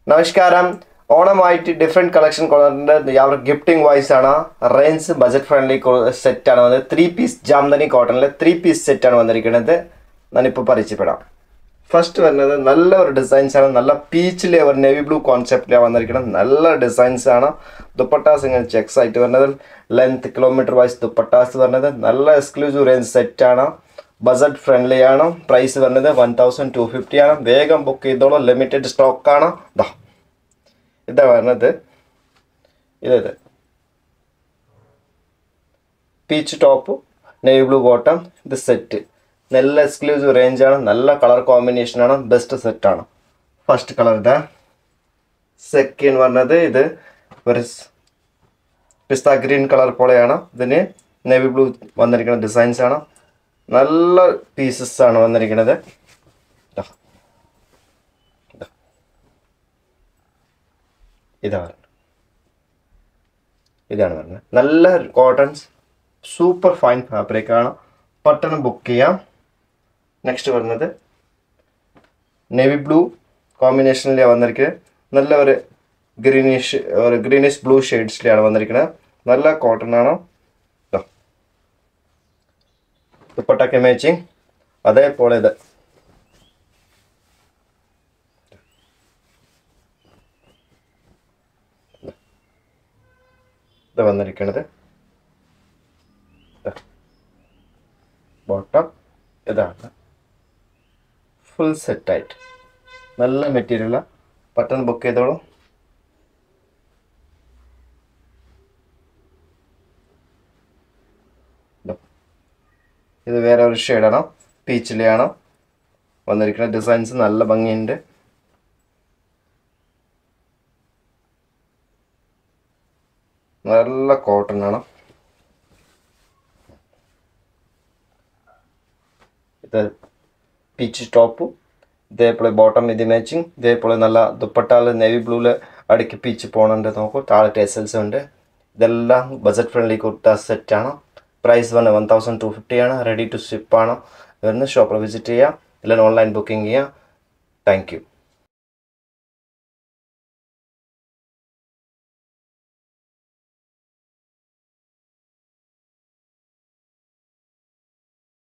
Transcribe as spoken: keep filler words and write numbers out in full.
നമസ്കാരം ഓണമായിട്ട് different collection കൊണ്ടുവന്നിട്ടുണ്ട് അവർ ഗിഫ്റ്റിംഗ് വൈസ് ആണ് റേഞ്ച് ബജറ്റ് ഫ്രണ്ട്ലി സെറ്റാണ് വന്നത് ത്രീ പീസ് ജാംദനി കോട്ടണിലെ ത്രീ പീസ് സെറ്റാണ് വന്നിരിക്കുന്നത് ഞാനിപ്പോൾ പരിചയപ്പെടാം ഫസ്റ്റ് വരുന്നത് നല്ല ഒരു ഡിസൈൻസ് ആണ് നല്ല പീച്ചിലെ ഒരു നേവി ബ്ലൂ കോൺസെപ്റ്റിലാണ് വന്നിരിക്കുന്നത് നല്ല ഡിസൈൻസ് ആണ് ദുപ്പട്ടാസ് ഇങ്ങനെ ചെക്സ് ആയിട്ട് വരുന്നത് ലെങ്ത് കിലോമീറ്റർ വൈസ് ദുപ്പട്ടാസ് വരുന്നത് നല്ല എക്സ്ക്ലൂസീവ് റേഞ്ച് സെറ്റാണ് ബജറ്റ് ഫ്രണ്ട്ലി ആണ് പ്രൈസ് വരുന്നത് വൺ തൗസൻഡ് ടു ഫിഫ്റ്റി ആണ് വേഗം ബുക്ക് ചെയ്തോളൂ ലിമിറ്റഡ് സ്റ്റോക്കാണ് ദാ ഇതാ വരുന്നത് ഇത് peach top navy blue bottom ഇത് സെറ്റ് നല്ല എക്സ്ക്ലൂസീവ് റേഞ്ച് ആണ് നല്ല കളർ കോമ്പിനേഷൻ ആണ് ബെസ്റ്റ് സെറ്റ് ആണ് ഫസ്റ്റ് കളർ ഇതാ സെക്കൻഡ് വരുന്നത് ഇത് ഒരു പിസ്ത ഗ്രീൻ കളർ പോലെയാണ് ഇതിന് നേവി ബ്ലൂ വന്നിരിക്കുന്ന ഡിസൈൻസ് ആണ് നല്ല പീസസ് ആണ് വന്നിരിക്കുന്നത് ഇതാണ് ഇതാണ് വരുന്നത് നല്ല കോട്ടൺസ് സൂപ്പർ ഫൈൻ ഫാബ്രിക് ആണ് പെട്ടെന്ന് ബുക്ക് ചെയ്യാം നെക്സ്റ്റ് വരുന്നത് നേവി ബ്ലൂ കോമ്പിനേഷനിലാണ് വന്നിരിക്കുന്നത് നല്ല ഒരു ഗ്രീനിഷ് ഒരു ഗ്രീനിഷ് ബ്ലൂ ഷെയ്ഡ്സിലാണ് വന്നിരിക്കുന്നത് നല്ല കോട്ടൺ ആണ് ദുപ്പട്ടയ്ക്ക് മാച്ചിങ് അതേപോലെ ഇത് ഇത് വന്നിരിക്കുന്നത് ബോട്ടം ഇതാണ് ഫുൾ സെറ്റായിട്ട് നല്ല മെറ്റീരിയലാണ് പെട്ടെന്ന് ബുക്ക് ചെയ്തോളൂ ഇത് വേറെ ഒരു ഷെയ്ഡാണ് പീച്ചിലെയാണ് വന്നിരിക്കുന്ന ഡിസൈൻസ് നല്ല ഭംഗിയുണ്ട് നല്ല കോട്ടൺ ആണ് ഇത് പീച്ച് ടോപ്പ് ഇതേപോലെ ബോട്ടം ഇത് മാച്ചിങ് ഇതേപോലെ നല്ല ദുപ്പട്ടാൽ നേവി ബ്ലൂവിൽ അടുക്കി പീച്ച് പോകണുണ്ട് നോക്കൂ താഴെ ടേസൽസ് ഉണ്ട് ഇതെല്ലാം ബജറ്റ് ഫ്രണ്ട്ലി കുർത്ത സെറ്റാണ് പ്രൈസ് വന്ന് വൺ തൗസൻഡ് ടു ഫിഫ്റ്റി ആണ് റെഡി ടു ഷിപ്പ് ആണ് വരുന്ന ഷോപ്പിൽ വിസിറ്റ് ചെയ്യുക ഇല്ലെങ്കിൽ ഓൺലൈൻ ബുക്കിംഗ് ചെയ്യുക താങ്ക് യു